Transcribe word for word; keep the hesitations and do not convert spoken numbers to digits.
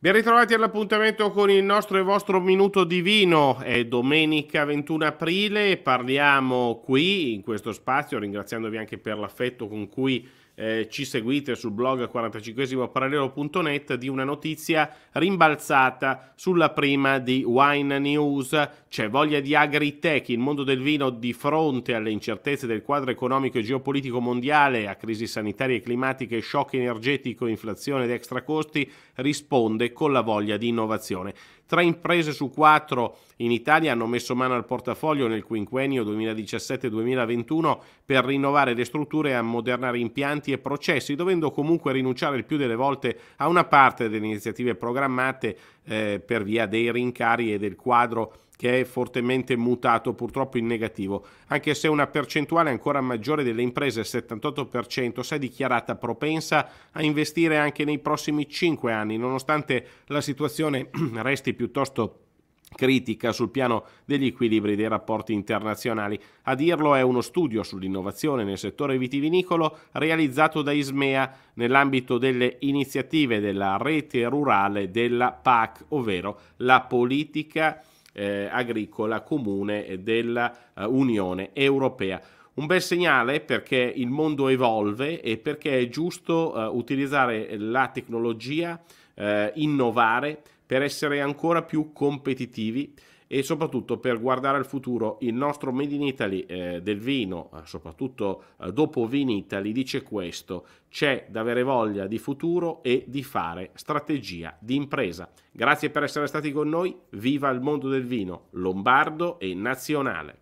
Ben ritrovati all'appuntamento con il nostro e vostro minuto di vino. È domenica ventuno aprile e parliamo qui in questo spazio, ringraziandovi anche per l'affetto con cui eh, ci seguite sul blog quarantacinque parallelo punto net, di una notizia rimbalzata sulla prima di Wine News. C'è voglia di agritech, il mondo del vino di fronte alle incertezze del quadro economico e geopolitico mondiale, a crisi sanitarie e climatiche, shock energetico, inflazione ed extracosti, risponde con la voglia di innovazione. Tre imprese su quattro in Italia hanno messo mano al portafoglio nel quinquennio duemiladiciassette duemilaventuno per rinnovare le strutture e ammodernare impianti e processi, dovendo comunque rinunciare il più delle volte a una parte delle iniziative programmate eh, per via dei rincari e del quadro che è fortemente mutato, purtroppo in negativo, anche se una percentuale ancora maggiore delle imprese, il settantotto per cento, si è dichiarata propensa a investire anche nei prossimi cinque anni, nonostante la situazione resti piuttosto critica sul piano degli equilibri dei rapporti internazionali. A dirlo è uno studio sull'innovazione nel settore vitivinicolo realizzato da Ismea nell'ambito delle iniziative della rete rurale della P A C, ovvero la politica eh, agricola comune dell'Unione eh, Europea. Un bel segnale perché il mondo evolve e perché è giusto eh, utilizzare la tecnologia, eh, innovare per essere ancora più competitivi e soprattutto per guardare al futuro. Il nostro Made in Italy eh, del vino, eh, soprattutto eh, dopo Vinitaly, dice questo: c'è da avere voglia di futuro e di fare strategia di impresa. Grazie per essere stati con noi, viva il mondo del vino lombardo e nazionale.